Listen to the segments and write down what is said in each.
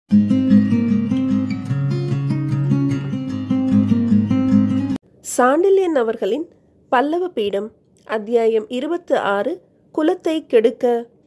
சாண்டில்யன் அவர்களின் பல்லவ பீடம் அத்தியாயம் 26 குலத்தை கெடுக்க.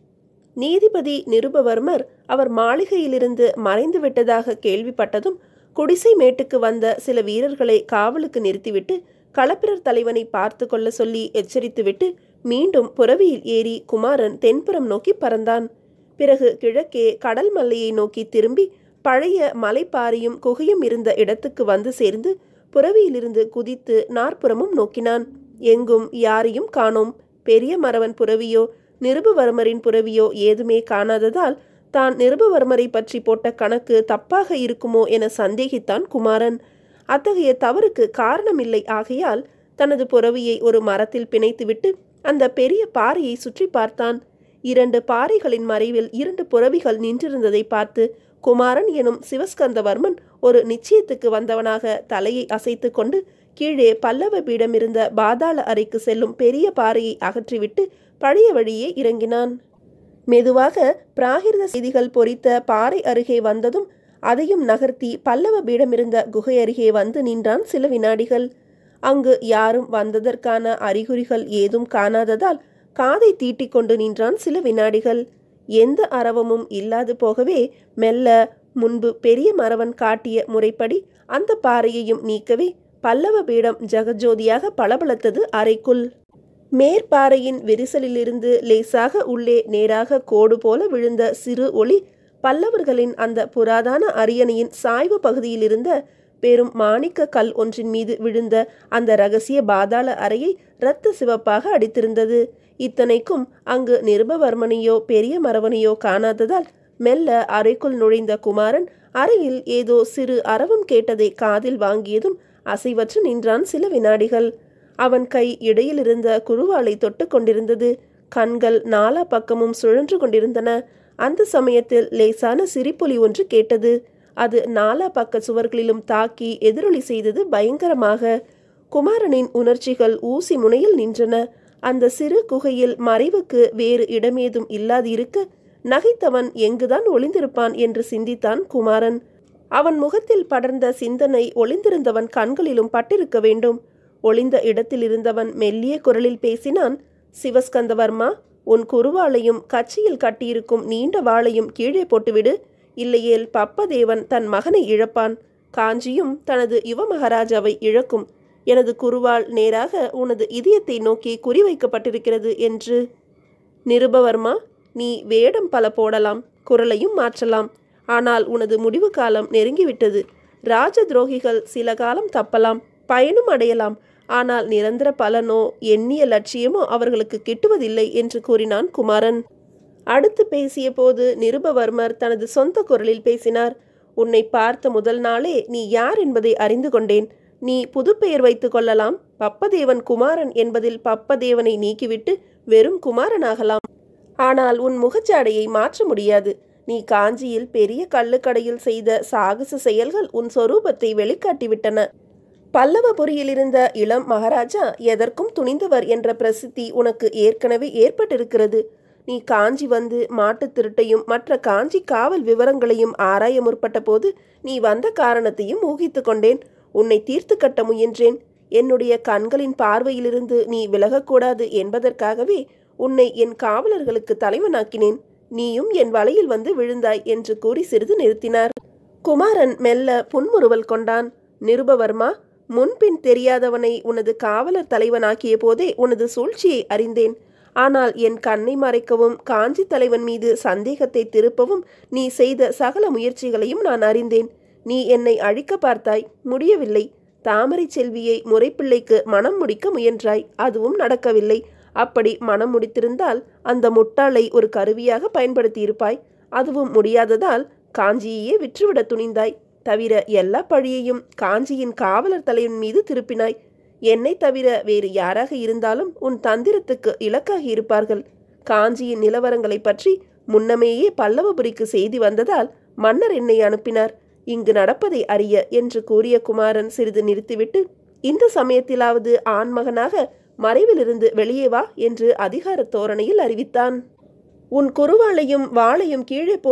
நீதிபதி நிருபவர்மர் அவர் மாளிகையிலிருந்து மறைந்து விட்டதாக கேள்விப்பட்டதும் குடிசை மேட்டுக்கு வந்த சில வீரர்களை காவலுக்கு நிறுத்திவிட்டு களப்பிரர் தலைவனை பார்த்து கொள்ள சொல்லி எச்சரித்துவிட்டு மீண்டும் புறவியில் ஏறி குமாரன் தென்புறம் நோக்கி பறந்தான். பிறகு கிழக்கே கடல் மல்லையை நோக்கி திரும்பி பழைய மலைப்பாரியும் குகையும் இருந்த இடத்துக்கு வந்து சேர்ந்து புறவியிலிருந்து குதித்து நாற்புறமும் நோக்கினான். எங்கும் யாரையும் காணோம். பெரிய மறவன் புறவியோ நிருபவர்மரின் புறவியோ ஏதுமே காணாததால் தான் நிருபவர்மரை பற்றி போட்ட கணக்கு தப்பாக இருக்குமோ என சந்தேகித்தான் குமாரன். அத்தகைய தவறுக்கு காரணமில்லை ஆகையால் தனது புறவியை ஒரு மரத்தில் பிணைத்துவிட்டு அந்த பெரிய பாறையை சுற்றி பார்த்தான். 2 பாறைகளின் மறைவில் 2 புறவிகள் நின்றிருந்ததை பார்த்து குமாரன் எனும் சிவஸ்கந்தவர்மன் ஒரு நிச்சயத்துக்கு வந்தவனாக தலையை அசைத்து கொண்டு கீழே பல்லவ பீடம் இருந்த பாதாள அறைக்கு செல்லும் பெரிய பாறையை அகற்றிவிட்டு பழைய வழியே இறங்கினான். மெதுவாக பிராகிருத செய்திகள் பொறித்த பாறை அருகே வந்ததும் அதையும் நகர்த்தி பல்லவ பீடம் இருந்த குகை அருகே வந்து நின்றான் சில வினாடிகள். அங்கு யாரும் வந்ததற்கான அறிகுறிகள் ஏதும் காணாததால் காதை தீட்டிக் கொண்டு நின்றான் சில வினாடிகள். எந்த அரவமும் இல்லாது போகவே மெல்ல முன்பு பெரிய மறவன் காட்டிய முறைப்படி அந்த பாறையையும் நீக்கவே பல்லவ பீடம் ஜகஜோதியாக பளபளத்தது. அறைக்குள் மேற்பாறையின் விரிசலிலிருந்து லேசாக உள்ளே நேராக கோடு போல விழுந்த சிறு ஒளி பல்லவர்களின் அந்த புராதான அரியணையின் சாய்வு பகுதியில் இருந்த பெரும் மாணிக்க கல் ஒன்றின் மீது விழுந்த அந்த இரகசிய பாதாள அறையை இரத்த சிவப்பாக அடித்திருந்தது. இத்தனைக்கும் அங்கு நிருபவர்மனையோ பெரிய மறவனையோ காணாததால் மெல்ல அறைக்குள் நுழைந்த குமாரன் அறையில் ஏதோ சிறு அரவம் கேட்டதை காதில் வாங்கியதும் அசைவற்று நின்றான் சில வினாடிகள். அவன் கை இடையில் இருந்த குருவாலை தொட்டு கொண்டிருந்தது. கண்கள் நாலா பக்கமும் சுழன்று கொண்டிருந்தன. அந்த சமயத்தில் லேசான சிரிப்பொலி ஒன்று கேட்டது. அது நாலா பக்க சுவர்களிலும் தாக்கி எதிரொலி செய்தது பயங்கரமாக. குமாரனின் உணர்ச்சிகள் ஊசி முனையில் நின்றன. அந்த சிறு குகையில் மறைவுக்கு வேறு இடமேதும் இல்லாதிருக்க நகைத்தவன் எங்குதான் ஒளிந்திருப்பான் என்று சிந்தித்தான் குமாரன். அவன் முகத்தில் படர்ந்த சிந்தனை ஒளிந்திருந்தவன் கண்களிலும் பட்டிருக்க வேண்டும். ஒளிந்த இடத்தில் இருந்தவன் மெல்லிய குரலில் பேசினான். சிவஸ்கந்தவர்மா, உன் குருவாளையும் கச்சியில் கட்டியிருக்கும் நீண்ட வாளையும் கீழே போட்டுவிடு. இல்லையேல் பப்பதேவன் தன் மகனை இழப்பான். காஞ்சியும் தனது யுவ மகாராஜாவை இழக்கும். எனது குருவாள் நேராக உனது இதயத்தை நோக்கி குறிவைக்கப்பட்டிருக்கிறது என்று. நிருபவர்மா, நீ வேடம் பல போடலாம், குரலையும் மாற்றலாம். ஆனால் உனது முடிவு காலம் நெருங்கிவிட்டது. ராஜ துரோகிகள் சில காலம் தப்பலாம், பயனும் அடையலாம். ஆனால் நிரந்தர பலனோ எண்ணிய லட்சியமோ அவர்களுக்கு கிட்டுவதில்லை என்று கூறினான் குமாரன். அடுத்து பேசிய போது நிருபவர்மர் தனது சொந்த குரலில் பேசினார். உன்னை பார்த்த முதல் நாளே நீ யார் என்பதை அறிந்து கொண்டேன். நீ புது பெயர் வைத்து கொள்ளலாம். பப்பதேவன் குமாரன் என்பதில் பப்பதேவனை நீக்கிவிட்டு வெறும் குமாரனாகலாம். ஆனால் உன் முகச்சாடையை மாற்ற முடியாது. நீ காஞ்சியில் பெரிய கள்ளுக்கடையில் செய்த சாகச செயல்கள் உன் சொரூபத்தை வெளிக்காட்டிவிட்டன. பல்லவபுரியில் இருந்த இளம் மகாராஜா எதற்கும் துணிந்தவர் என்ற பிரசித்தி உனக்கு ஏற்கனவே ஏற்பட்டிருக்கிறது. நீ காஞ்சி வந்து மாட்டுத் திருட்டையும் மற்ற காஞ்சி காவல் விவரங்களையும் ஆராய முற்பட்ட போது நீ வந்த காரணத்தையும் ஊகித்து கொண்டேன். உன்னை தீர்த்து கட்ட முயன்றேன். என்னுடைய கண்களின் பார்வையிலிருந்து நீ விலகக்கூடாது என்பதற்காகவே உன்னை என் காவலர்களுக்கு தலைவனாக்கினேன். நீயும் என் வலையில் வந்து விழுந்தாய் என்று கூறி சிறிது நிறுத்தினார். குமாரன் மெல்ல புன்முறுவல் கொண்டான். நிருபவர்மா, முன்பின் தெரியாதவனை உனது காவலர் தலைவனாக்கிய போதே உனது சூழ்ச்சியை அறிந்தேன். ஆனால் என் கண்ணை மறைக்கவும் காஞ்சி தலைவன் மீது சந்தேகத்தை திருப்பவும் நீ செய்த சகல முயற்சிகளையும் நான் அறிந்தேன். நீ என்னை அழிக்க பார்த்தாய், முடியவில்லை. தாமரை செல்வியை முறைப்பிள்ளைக்கு மனம் முடிக்க முயன்றாய், அதுவும் நடக்கவில்லை. அப்படி மனம் முடித்திருந்தால் அந்த முட்டாளை ஒரு கருவியாக பயன்படுத்தியிருப்பாய். அதுவும் முடியாததால் காஞ்சியையே விற்றுவிட துணிந்தாய். தவிர எல்லா பழியையும் காஞ்சியின் காவலர் தலைவன் மீது திருப்பினாய். என்னை தவிர வேறு யாராக இருந்தாலும் உன் தந்திரத்துக்கு இலக்காகி இருப்பார்கள். காஞ்சியின் நிலவரங்களை பற்றி முன்னமேயே பல்லவபுரிக்கு செய்தி வந்ததால் மன்னர் என்னை அனுப்பினார். இங்கு நடப்பதை அறிய என்று கூறிய குமாரன் சிறிது நிறுத்திவிட்டு, இந்த சமயத்திலாவது ஆண்மகனாக மறைவிலிருந்து வெளியே வா என்று அதிகார தோரணையில் அறிவித்தான். உன் குருவாளையும் வாளையும் கீழே போடு.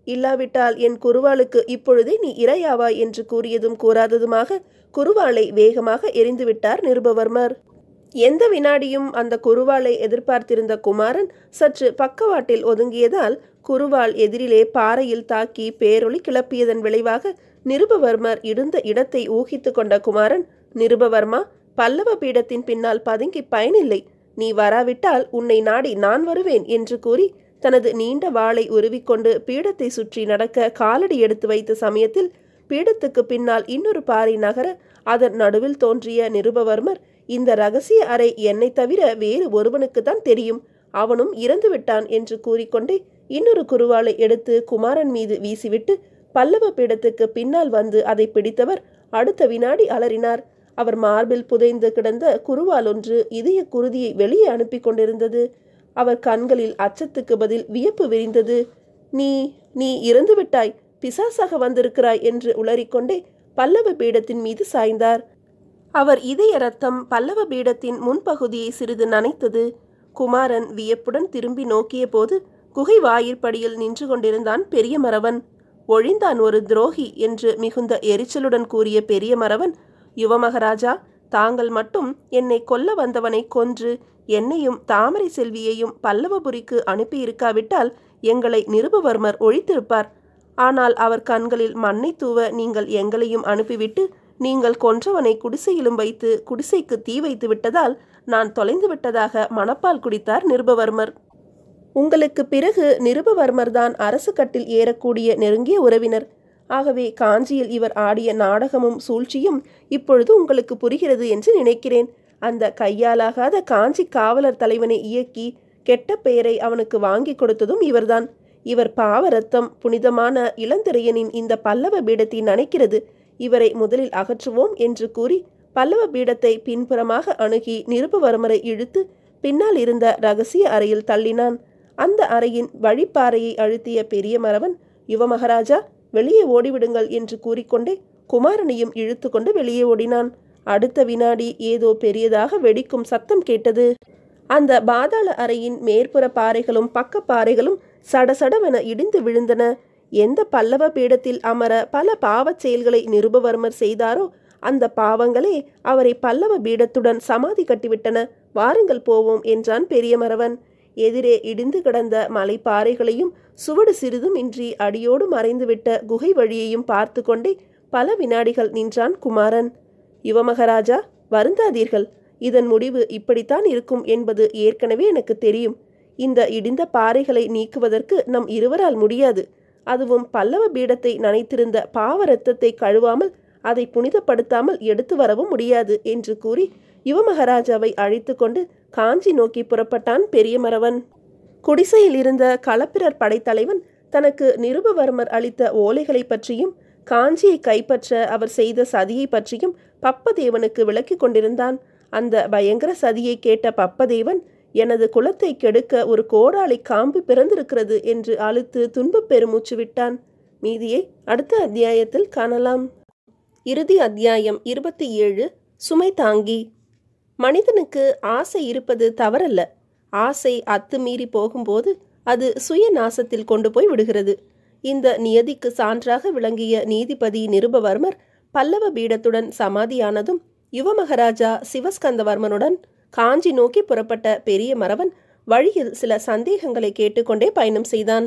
இல்லாவிட்டால் என் குருவாளுக்கு இப்பொழுதே நீ இரையாவாய் என்று கூறியதும் கூறாததுமாக குருவாளை வேகமாக எரிந்துவிட்டார் நிருபவர்மர். எந்த வினாடியும் அந்த குருவாளை எதிர்பார்த்திருந்த குமாரன் சற்று பக்கவாட்டில் ஒதுங்கியதால் குருவாள் எதிரிலே பாறையில் தாக்கி பேரொளி கிளப்பியதன் விளைவாக நிருபவர்மர் இருந்த இடத்தை ஊகித்து கொண்ட குமாரன், நிருபவர்மா, பல்லவ பீடத்தின் பின்னால் பதுங்கி பயனில்லை, நீ வராவிட்டால் உன்னை நாடி நான் வருவேன் என்று கூறி தனது நீண்ட வாளை உருவிக்கொண்டு பீடத்தை சுற்றி நடக்க காலடி எடுத்து வைத்த சமயத்தில் பீடத்துக்கு பின்னால் இன்னொரு பாறை நகர அதன் நடுவில் தோன்றிய நிருபவர்மர், இந்த ரகசிய அறை என்னை தவிர வேறு ஒருவனுக்குத்தான் தெரியும், அவனும் இறந்து விட்டான் என்று கூறிக்கொண்டே இன்னொரு குருவாளை எடுத்து குமாரன் மீது வீசிவிட்டு பல்லவ பீடத்துக்கு பின்னால் வந்து அதை பிடித்தவர் அடுத்த வினாடி அலறினார். அவர் மார்பில் புதைந்து கிடந்த குருவால் ஒன்று இதய குருதியை வெளியே அனுப்பி கொண்டிருந்தது. அவர் கண்களில் அச்சத்துக்கு பதில் வியப்பு விரிந்தது. நீ நீ இறந்து விட்டாய், பிசாசாக வந்திருக்கிறாய் என்று உளறிக்கொண்டே பல்லவ பீடத்தின் மீது சாய்ந்தார். அவர் இதய ரத்தம் பல்லவ பீடத்தின் முன்பகுதியை சிறிது நனைத்தது. குமாரன் வியப்புடன் திரும்பி நோக்கிய போது குகை வாயிற்படியில் நின்று கொண்டிருந்தான் பெரிய மறவன். ஒழிந்தான் ஒரு துரோகி என்று மிகுந்த எரிச்சலுடன் கூறிய பெரிய மறவன், யுவமகாராஜா, தாங்கள் மட்டும் என்னை கொல்ல வந்தவனை கொன்று என்னையும் தாமரை செல்வியையும் பல்லவபுரிக்கு அனுப்பியிருக்காவிட்டால் எங்களை நிருபவர்மர் ஒழித்திருப்பார். ஆனால் அவர் கண்களில் மண்ணை தூவ நீங்கள் எங்களையும் அனுப்பிவிட்டு நீங்கள் கொன்றவனை குடிசையிலும் வைத்து குடிசைக்கு தீ வைத்து விட்டதால் நான் தொலைந்து விட்டதாக மணப்பால் குடித்தார் நிருபவர்மர். உங்களுக்கு பிறகு நிருபவர்மர் தான் அரசு கட்டில் ஏறக்கூடிய நெருங்கிய உறவினர். ஆகவே காஞ்சியில் இவர் ஆடிய நாடகமும் சூழ்ச்சியும் இப்பொழுது உங்களுக்கு புரிகிறது என்று நினைக்கிறேன். அந்த கையாலாகாத காஞ்சி காவலர் தலைவனை இயக்கி கெட்ட பெயரை அவனுக்கு வாங்கி கொடுத்ததும் இவர்தான். இவர் பாவ ரத்தம் புனிதமான இளந்திரையனின் இந்த பல்லவ பீடத்தை நனைக்கிறது. இவரை முதலில் அகற்றுவோம் என்று கூறி பல்லவ பீடத்தை பின்புறமாக அணுகி நிருபவர்மரை இழுத்து பின்னால் இருந்த ரகசிய அறையில் தள்ளினான். அந்த அறையின் வழிப்பாறையை அழுத்திய பெரிய மறவன், யுவமகாராஜா, வெளியே ஓடிவிடுங்கள் என்று கூறிக்கொண்டே குமாரனையும் இழுத்து கொண்டு வெளியே ஓடினான். அடுத்த வினாடி ஏதோ பெரியதாக வெடிக்கும் சத்தம் கேட்டது. அந்த பாதாள அறையின் மேற்புற பாறைகளும் பக்க பாறைகளும் சடசடவென இடிந்து விழுந்தன. எந்த பல்லவ பீடத்தில் அமர பல பாவச் செயல்களை நிருபவர்மர் செய்தாரோ அந்த பாவங்களே அவரை பல்லவ பீடத்துடன் சமாதி கட்டிவிட்டன. வாருங்கள் போவோம் என்றான் பெரிய மறவன். எதிரே இடிந்து கிடந்த மலைப்பாறைகளையும் சுவடு சிறிதும் இன்றி அடியோடு மறைந்துவிட்ட குகை வழியையும் பார்த்து கொண்டே பல வினாடிகள் நின்றான் குமாரன். யுவமகாராஜா, வருந்தாதீர்கள், இதன் முடிவு இப்படித்தான் இருக்கும் என்பது ஏற்கனவே எனக்கு தெரியும். இந்த இடிந்த பாறைகளை நீக்குவதற்கு நம் இருவரால் முடியாது. அதுவும் பல்லவ பீடத்தை நனைத்திருந்த பாவ இரத்தத்தை கழுவாமல் அதை புனிதப்படுத்தாமல் எடுத்து வரவும் முடியாது என்று கூறி யுவமகாராஜாவை அழைத்து கொண்டு காஞ்சி நோக்கி புறப்பட்டான் பெரிய மறவன். குடிசையில் இருந்த களப்பிரர் படைத்தலைவன் தனக்கு நிருபவர்மர் அளித்த ஓலைகளை பற்றியும் காஞ்சியை கைப்பற்ற அவர் செய்த சதியை பற்றியும் பப்பதேவனுக்கு விளக்கி கொண்டிருந்தான். அந்த பயங்கர சதியை கேட்ட பப்பதேவன், எனது குலத்தை கெடுக்க ஒரு கோடாளி காம்பு பிறந்திருக்கிறது என்று அழுத்து துன்பப் பெருமூச்சு விட்டான். மீதியை அடுத்த அத்தியாயத்தில் காணலாம். இறுதி அத்தியாயம் 27. சுமை தாங்கி. மனிதனுக்கு ஆசை இருப்பது தவறல்ல. ஆசை அத்துமீறி போகும்போது அது சுயநாசத்தில் கொண்டு போய் விடுகிறது. இந்த நியதிக்கு சான்றாக விளங்கிய நீதிபதி நிருபவர்மர் பல்லவ பீடத்துடன் சமாதியானதும் யுவமகாராஜா சிவஸ்கந்தவர்மனுடன் காஞ்சி நோக்கி புறப்பட்ட பெரிய மறவன் வழியில் சில சந்தேகங்களை கேட்டுக்கொண்டே பயணம் செய்தான்.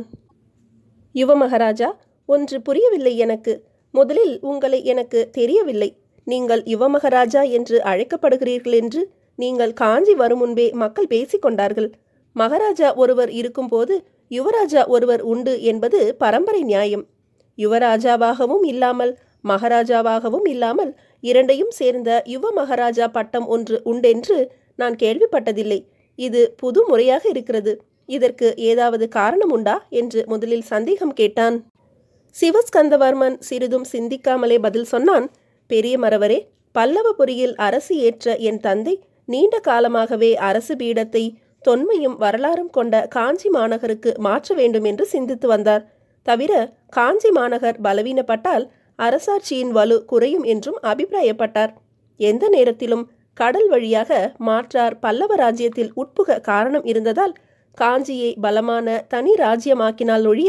யுவமகாராஜா, ஒன்று புரியவில்லை எனக்கு. முதலில் உங்களை எனக்கு தெரியவில்லை. நீங்கள் யுவமகாராஜா என்று அழைக்கப்படுகிறீர்கள் என்று நீங்கள் காஞ்சி வரும் முன்பே மக்கள் பேசிக்கொண்டார்கள். மகாராஜா ஒருவர் இருக்கும்போது யுவராஜா ஒருவர் உண்டு என்பது பரம்பரை நியாயம். யுவராஜாவாகவும் இல்லாமல் மகாராஜாவாகவும் இல்லாமல் இரண்டையும் சேர்ந்த யுவ மகாராஜா பட்டம் ஒன்று உண்டென்று நான் கேள்விப்பட்டதில்லை. இது புது முறையாக இருக்கிறது. இதற்கு ஏதாவது காரணம் உண்டா என்று முதலில் சந்தேகம் கேட்டான். சிவஸ்கந்தவர்மன் சிறிதும் சிந்திக்காமலே பதில் சொன்னான். பெரிய மறவரே, பல்லவபுரியில் அரசு ஏற்ற என் தந்தை நீண்ட காலமாகவே அரசு பீடத்தை தொன்மையும் வரலாறும் கொண்ட காஞ்சி மாநகருக்கு மாற்ற வேண்டும் என்று சிந்தித்து வந்தார். தவிர காஞ்சி மாநகர் பலவீனப்பட்டால் அரசாட்சியின் வலு குறையும் என்றும் அபிப்பிராயப்பட்டார். எந்த நேரத்திலும் கடல் வழியாக மாற்றார் பல்லவ ராஜ்யத்தில் உட்புக காரணம் இருந்ததால் காஞ்சியை பலமான தனி ராஜ்யமாக்கினால் ஒழிய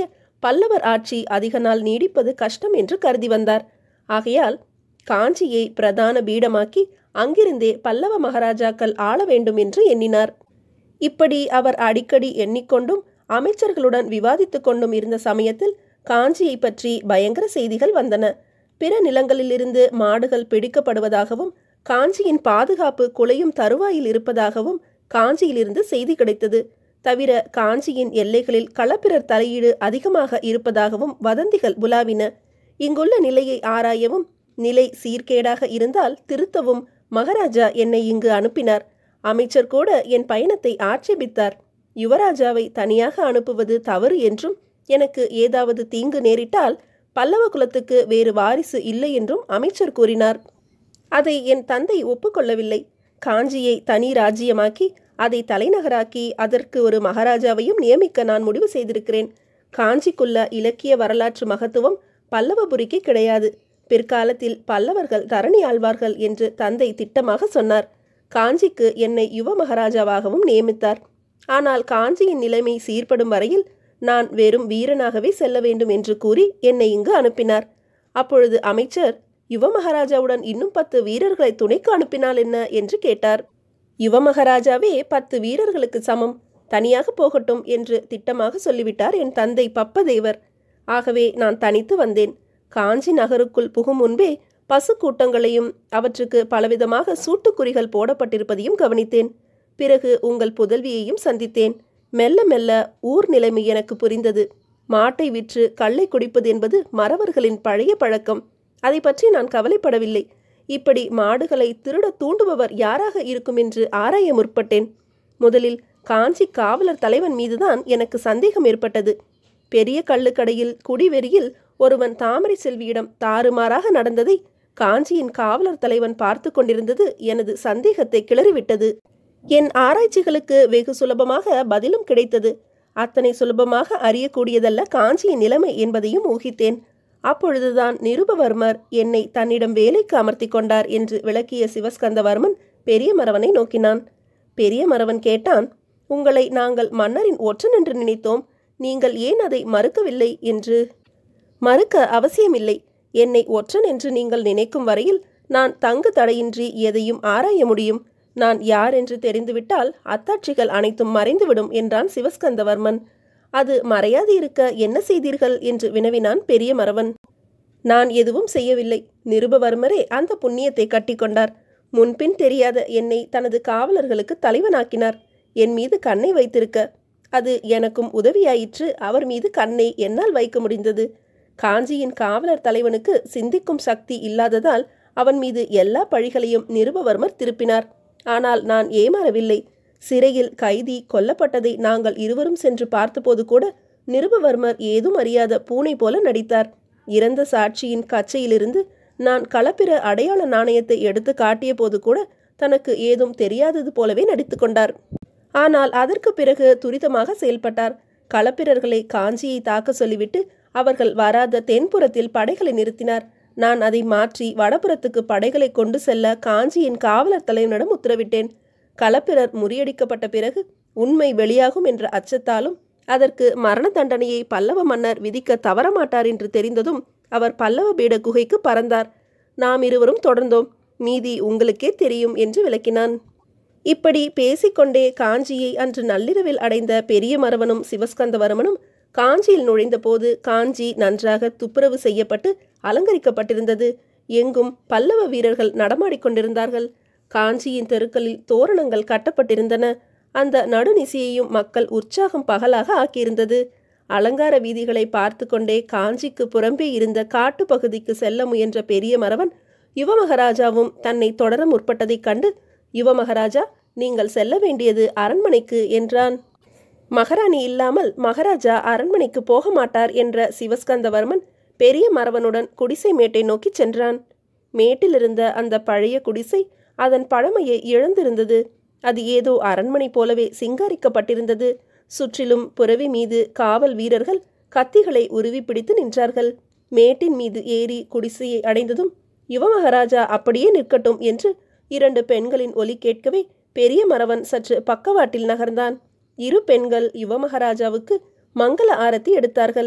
பல்லவர் ஆட்சி அதிக நாள் நீடிப்பது கஷ்டம் என்று கருதி வந்தார். ஆகையால் காஞ்சியை பிரதான பீடமாக்கி அங்கிருந்தே பல்லவ மகாராஜாக்கள் ஆள வேண்டும் என்று எண்ணினார். இப்படி அவர் அடிக்கடி எண்ணிக்கொண்டும் அமைச்சர்களுடன் விவாதித்துக் கொண்டும் இருந்த சமயத்தில் காஞ்சியை பற்றி பயங்கர செய்திகள் வந்தன. பிற நிலங்களிலிருந்து மாடுகள் பிடிக்கப்படுவதாகவும் காஞ்சியின் பாதுகாப்பு குலையும் தருவாயில் இருப்பதாகவும் காஞ்சியிலிருந்து செய்தி கிடைத்தது. தவிர காஞ்சியின் எல்லைகளில் களப்பிரர் தலையீடு அதிகமாக இருப்பதாகவும் வதந்திகள் உலாவின. இங்குள்ள நிலையை ஆராயவும் நிலை சீர்கேடாக இருந்தால் திருத்தவும் மகாராஜா என்னை இங்கு அனுப்பினார். அமைச்சர் கூட என் பயணத்தை ஆட்சேபித்தார். யுவராஜாவை தனியாக அனுப்புவது தவறு என்றும் எனக்கு ஏதாவது தீங்கு நேரிட்டால் பல்லவ குலத்துக்கு வேறு வாரிசு இல்லை என்றும் அமைச்சர் கூறினார். அதை என் தந்தை ஒப்புக்கொள்ளவில்லை. காஞ்சியை தனி ராஜ்யமாக்கி அதை தலைநகராக்கி அதற்கு ஒரு மகாராஜாவையும் நியமிக்க நான் முடிவு செய்திருக்கிறேன். காஞ்சிக்குள்ள இலக்கிய வரலாற்று மகத்துவம் பல்லவபுரிக்கு கிடையாது. பிற்காலத்தில் பல்லவர்கள் தரணி ஆழ்வார்கள் என்று தந்தை திட்டமாக சொன்னார். காஞ்சிக்கு என்னை யுவ மகாராஜாவாகவும் நியமித்தார். ஆனால் காஞ்சியின் நிலைமை சீர்படும் வரையில் நான் வெறும் வீரனாகவே செல்ல வேண்டும் என்று கூறி என்னை இங்கு அனுப்பினார். அப்பொழுது அமைச்சர், யுவ மகாராஜாவுடன் இன்னும் 10 வீரர்களை துணைக்கு அனுப்பினால் என்ன என்று கேட்டார். யுவ மகாராஜாவே 10 வீரர்களுக்கு சமம், தனியாக போகட்டும் என்று திட்டமாக சொல்லிவிட்டார் என் தந்தை பப்பதேவர். ஆகவே நான் தனித்து வந்தேன். காஞ்சி நகருக்குள் புகும் முன்பே பசு கூட்டங்களையும் அவற்றுக்கு பலவிதமாக சூட்டுக்குறிகள் போடப்பட்டிருப்பதையும் கவனித்தேன். பிறகு உங்கள் புதல்வியையும் சந்தித்தேன். மெல்ல மெல்ல ஊர் நிலைமை எனக்கு புரிந்தது. மாட்டை விற்று கள்ளை குடிப்பது என்பது மறவர்களின் பழைய பழக்கம். அதை பற்றி நான் கவலைப்படவில்லை. இப்படி மாடுகளை திருட தூண்டுபவர் யாராக இருக்கும் என்று ஆராய முற்பட்டேன். முதலில் காஞ்சி காவலர் தலைவன் மீதுதான் எனக்கு சந்தேகம் ஏற்பட்டது. பெரிய கள்ளுக்கடையில் குடிவெறியில் ஒருவன் தாமரை செல்வியிடம் தாறுமாறாக நடந்ததை காஞ்சியின் காவலர் தலைவன் பார்த்து கொண்டிருந்தது எனது சந்தேகத்தை கிளறிவிட்டது. என் ஆராய்ச்சிகளுக்கு வெகு சுலபமாக பதிலும் கிடைத்தது. அத்தனை சுலபமாக அறியக்கூடியதல்ல காஞ்சியின் நிலைமை என்பதையும் ஊகித்தேன். அப்பொழுதுதான் நிருபவர்மர் என்னை தன்னிடம் வேலைக்கு அமர்த்தி கொண்டார் என்று விளக்கிய சிவஸ்கந்தவர்மன் பெரிய மறவனை நோக்கினான். பெரிய மறவன் கேட்டான், உங்களை நாங்கள் மன்னரின் ஒற்றன் என்று நினைத்தோம். நீங்கள் ஏன் அதை மறுக்கவில்லை என்று. மறுக்க அவசியமில்லை. என்னை ஒற்றன் என்று நீங்கள் நினைக்கும் வரையில் நான் தங்கு தடையின்றி எதையும் ஆராய முடியும். நான் யார் என்று தெரிந்துவிட்டால் அத்தாட்சிகள் அனைத்தும் மறைந்துவிடும் என்றான் சிவஸ்கந்தவர்மன். அது மறையாது இருக்க என்ன செய்தீர்கள் என்று வினவினான் பெரிய மறவன். நான் எதுவும் செய்யவில்லை. நிருபவர்மரே அந்த புண்ணியத்தை கட்டிக்கொண்டார். முன்பின் தெரியாத என்னை தனது காவலர்களுக்கு தலைவனாக்கினார். என் மீது கண்ணை வைத்திருக்க அது எனக்கும் உதவியாயிற்று. அவர் மீது கண்ணை என்னால் வைக்க முடிந்தது. காஞ்சியின் காவலர் தலைவனுக்கு சிந்திக்கும் சக்தி இல்லாததால் அவன் மீது எல்லா பழிகளையும் நிருபவர்மர் திருப்பினார். ஆனால் நான் ஏமாறவில்லை. சிறையில் கைதி கொல்லப்பட்டதை நாங்கள் இருவரும் சென்று பார்த்தபோது கூட நிருபவர்மர் ஏதும் அறியாத பூனை போல நடித்தார். இறந்த சாட்சியின் கச்சையிலிருந்து நான் களப்பிர அடையாள நாணயத்தை எடுத்து காட்டிய போது கூட தனக்கு ஏதும் தெரியாதது போலவே நடித்து கொண்டார். ஆனால் அதற்கு பிறகு துரிதமாக செயல்பட்டார். களப்பிரர்களை காஞ்சியை தாக்க சொல்லிவிட்டு அவர்கள் வராத தென்புறத்தில் படைகளை நிறுத்தினார். நான் அதை மாற்றி வடபுறத்துக்கு படைகளை கொண்டு செல்ல காஞ்சியின் காவலர் தலைவனிடம் உத்தரவிட்டேன். களப்பிரர் முறியடிக்கப்பட்ட பிறகு உண்மை வெளியாகும் என்ற அச்சத்தாலும் அதற்கு மரண தண்டனையை பல்லவ மன்னர் விதிக்க தவறமாட்டார் என்று தெரிந்ததும் அவர் பல்லவ பீட குகைக்கு பறந்தார். நாம் இருவரும் தொடர்ந்தோம். மீதி உங்களுக்கே தெரியும் என்று விளக்கினான். இப்படி பேசிக்கொண்டே காஞ்சியை அன்று நள்ளிரவில் அடைந்த பெரிய மறவனும் சிவஸ்கந்தவர்மனும் காஞ்சியில் நுழைந்த போது காஞ்சி நன்றாக துப்புரவு செய்யப்பட்டு அலங்கரிக்கப்பட்டிருந்தது. எங்கும் பல்லவ வீரர்கள் நடமாடிக்கொண்டிருந்தார்கள். காஞ்சியின் தெருக்களில் தோரணங்கள் கட்டப்பட்டிருந்தன. அந்த நடுநிசையையும் மக்கள் உற்சாகம் பகலாக ஆக்கியிருந்தது. அலங்கார வீதிகளை பார்த்து கொண்டே காஞ்சிக்கு புறம்பே இருந்த காட்டு பகுதிக்கு செல்ல முயன்ற பெரிய மறவன் யுவமகாராஜாவும் தன்னை தொடர முற்பட்டதைக் கண்டு, யுவமகாராஜா, நீங்கள் செல்ல வேண்டியது அரண்மனைக்கு என்றான். மகாராணி இல்லாமல் மகாராஜா அரண்மனைக்கு போக மாட்டார் என்ற சிவஸ்கந்தவர்மன் பெரிய மறவனுடன் குடிசை மேட்டை நோக்கி சென்றான். மேட்டிலிருந்த அந்த பழைய குடிசை அதன் பழமையை இழந்திருந்தது. அது ஏதோ அரண்மனை போலவே சிங்காரிக்கப்பட்டிருந்தது. சுற்றிலும் புரவி மீது காவல் வீரர்கள் கத்திகளை உருவி பிடித்து நின்றார்கள். மேட்டின் மீது ஏறி குடிசையை அடைந்ததும் யுவமகாராஜா அப்படியே நிற்கட்டும் என்று 2 பெண்களின் ஒலி கேட்கவே பெரிய மறவன் சற்று பக்கவாட்டில் நகர்ந்தான். 2 பெண்கள் யுவமகாராஜாவுக்கு மங்கள ஆரத்தி எடுத்தார்கள்.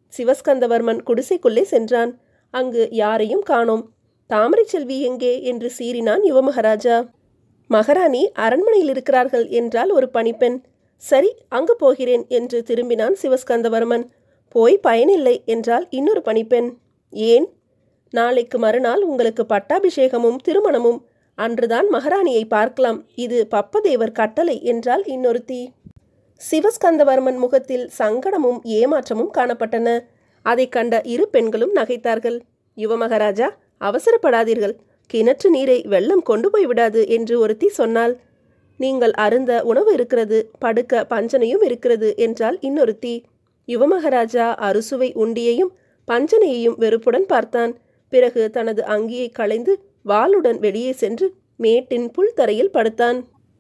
சிவஸ்கந்தவர்மன் குடிசைக்குள்ளே சென்றான். அங்கு யாரையும் காணோம். தாமரை செல்வி எங்கே என்று சீறினான் யுவமகாராஜா. மகாராணி அரண்மனையில் இருக்கிறார்கள் என்றால் ஒரு பணிப்பெண். சரி, அங்கு போகிறேன் என்று திரும்பினான் சிவஸ்கந்தவர்மன். போய் பயனில்லை என்றால் இன்னொரு பணிப்பெண். ஏன்? நாளைக்கு மறுநாள் உங்களுக்கு பட்டாபிஷேகமும் திருமணமும். அன்றுதான் மகாராணியை பார்க்கலாம். இது பப்பதேவர் கட்டளை என்றால் இன்னொருத்தி. சிவஸ்கந்தவர்மன் முகத்தில் சங்கடமும் ஏமாற்றமும் காணப்பட்டன. அதை கண்ட இரு பெண்களும் நகைத்தார்கள். யுவமகாராஜா, அவசரப்படாதீர்கள். கிணற்று நீரை வெள்ளம் கொண்டு போய் விடாது என்று ஒருத்தி சொன்னாள். நீங்கள் அருந்த உணவு இருக்கிறது, படுக்க பஞ்சனையும் இருக்கிறது என்றால் இன்னொருத்தி. யுவமகாராஜா அறுசுவை உண்டியையும் பஞ்சனையையும் வெறுப்புடன் பார்த்தான். பிறகு தனது அங்கியை களைந்து வாளுடன் வெளியே சென்று மேட்டின் புல்தரையில் படுத்தான்.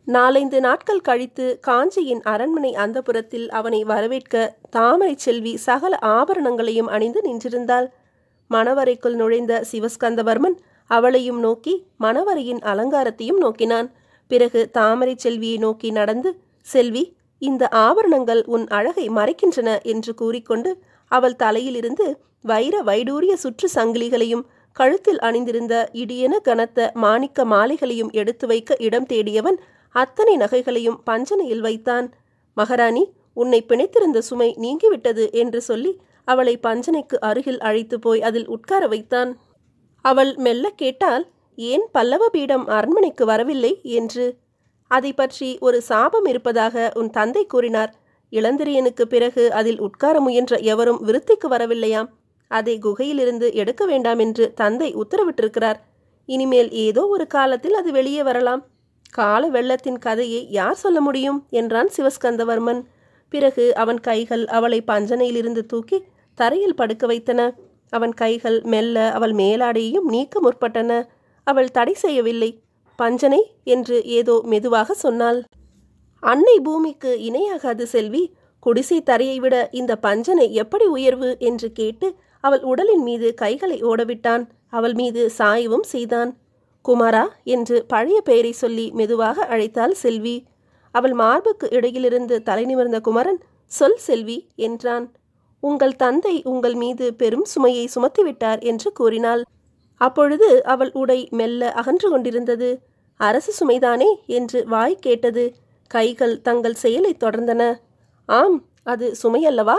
4-5 நாட்கள் கழித்து காஞ்சியின் அரண்மனை அந்தப்புரத்தில் அவனை வரவேற்க தாமரை செல்வி சகல ஆபரணங்களையும் அணிந்து நின்றிருந்தாள். மணவரைக்குள் நுழைந்த சிவஸ்கந்தவர்மன் அவளையும் நோக்கி மணவரையின் அலங்காரத்தையும் நோக்கினான். பிறகு தாமரை செல்வியை நோக்கி நடந்து, செல்வி, இந்த ஆபரணங்கள் உன் அழகை மறைக்கின்றன என்று கூறிக்கொண்டு அவள் தலையிலிருந்து வைர வைடூரிய சுற்று சங்கிலிகளையும் கழுத்தில் அணிந்திருந்த இடியென கனத்த மாணிக்க மாலைகளையும் எடுத்து வைக்க இடம் தேடியவன் அத்தனை நகைகளையும் பஞ்சனையில் வைத்தான். மகாராணி, உன்னை பிணைத்திருந்த சுமை நீங்கிவிட்டது என்று சொல்லி அவளை பஞ்சனைக்கு அருகில் அழைத்து போய் அதில் உட்கார வைத்தான். அவள் மெல்ல கேட்டால், ஏன் பல்லவ பீடம் அரண்மனைக்கு வரவில்லை என்று. அதை பற்றி ஒரு சாபம் இருப்பதாக உன் தந்தை கூறினார். இளந்திரியனுக்கு பிறகு அதில் உட்கார முயன்ற எவரும் விருத்திக்கு வரவில்லையாம். அதை குகையிலிருந்து எடுக்க வேண்டாம் என்று தந்தை உத்தரவிட்டிருக்கிறார். இனிமேல் ஏதோ ஒரு காலத்தில் அது வெளியே வரலாம். கால வெள்ளத்தின் கதையை யார் சொல்ல முடியும் என்றான் சிவஸ்கந்தவர்மன். பிறகு அவன் கைகள் அவளை பஞ்சனையிலிருந்து தூக்கி தரையில் படுக்க வைத்தன. அவன் கைகள் மெல்ல அவள் மேலாடையையும் நீக்க முற்பட்டன. அவள் தடை செய்யவில்லை. பஞ்சனை என்று ஏதோ மெதுவாக சொன்னாள். அன்னை பூமிக்கு இணையாகாது செல்வி. குடிசை தரையை விட இந்த பஞ்சனை எப்படி உயர்வு என்று கேட்டு அவள் உடலின் மீது கைகளை ஓடவிட்டான். அவள் மீது சாயவும் செய்தான். குமாரா என்று பழைய பெயரை சொல்லி மெதுவாக அழைத்தாள் செல்வி. அவள் மார்புக்கு இடையிலிருந்து தலை நிமிர்ந்த குமரன், சொல் செல்வி என்றான். உங்கள் தந்தை உங்கள் மீது பெரும் சுமையை சுமத்திவிட்டார் என்று கூறினாள். அப்பொழுது அவள் உடை மெல்ல அகன்று கொண்டிருந்தது. அரசு சுமைதானே என்று வாய் கேட்டது. கைகள் தங்கள் செயலை தொடர்ந்தன. ஆம், அது சுமையல்லவா?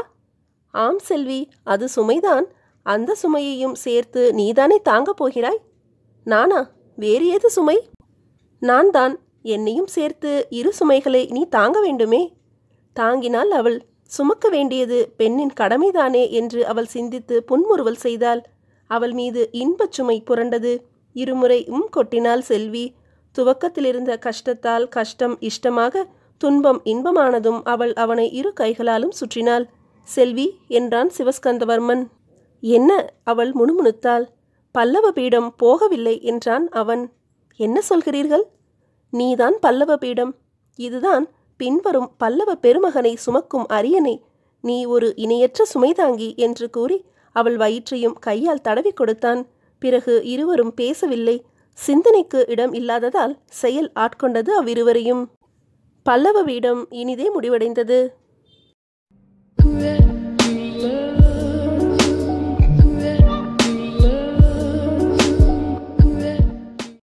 ஆம் செல்வி, அது சுமைதான். அந்த சுமையையும் சேர்த்து நீதானே தாங்கப் போகிறாய். நானா? வேறு ஏது சுமை? நான் தான். என்னையும் சேர்த்து 2 சுமைகளை நீ தாங்க வேண்டுமே. தாங்கினால் அவள் சுமக்க வேண்டியது பெண்ணின் கடமைதானே என்று அவள் சிந்தித்து புன்முறுவல் செய்தாள். அவள் மீது இன்பச் சுமை புரண்டது. 2 முறை கொட்டினாள் செல்வி. துவக்கத்திலிருந்த கஷ்டத்தால் கஷ்டம் இஷ்டமாக, துன்பம் இன்பமானதும் அவள் அவனை 2 கைகளாலும் சுற்றினாள். செல்வி என்றான் சிவஸ்கந்தவர்மன். என்ன? அவள் முணுமுணுத்தாள். பல்லவ பீடம் போகவில்லை என்றான் அவன். என்ன சொல்கிறீர்கள்? நீதான் பல்லவ பீடம். இதுதான் பின்வரும் பல்லவ பெருமகனை சுமக்கும் அரியணை. நீ ஒரு இணையற்ற சுமைதாங்கி என்று கூறி அவள் வயிற்றையும் கையால் தடவி கொடுத்தான். பிறகு இருவரும் பேசவில்லை. சிந்தனைக்கு இடம் இல்லாததால் செயல் ஆட்கொண்டது அவ்விருவரையும். பல்லவ பீடம் இனிதே முடிவடைந்தது.